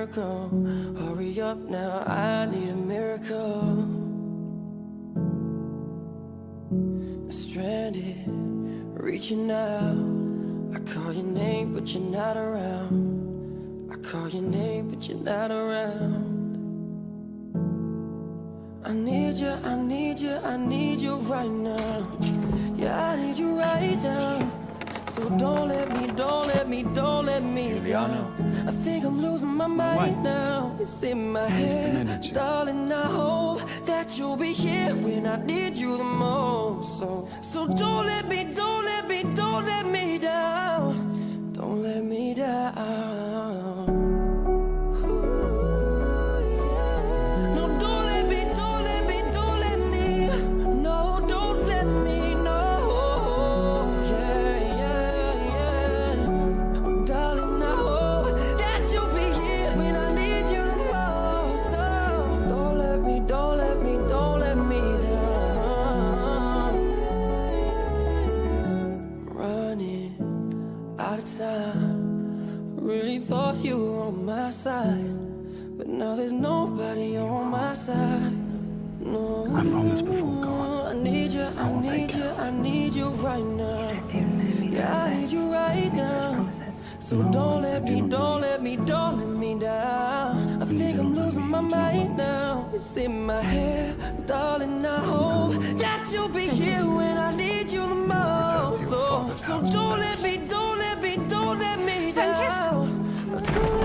miracle. Hurry up now, I need a miracle. Stranded, reaching out. I call your name, but you're not around. I call your name, but you're not around. I need you, I need you, I need you right now. Yeah, I need you right now. So don't let me, don't let me, don't let me down. I think I'm losing my mind now. It's in my head, darling, I hope that you'll be here when I need you the most. So don't let me, don't let me, don't let me down. Don't let me down. Really thought you were on my side, but now there's nobody on my side. No, I promised before God. I need you, I need you, I need you right now. Yeah, I need you right now. So don't let me, don't let me, don't let me down. I think I'm losing my mind now. It's in my head, darling, I hope that you'll be here when I need you the most. So don't let me, don't let me, don't let me down.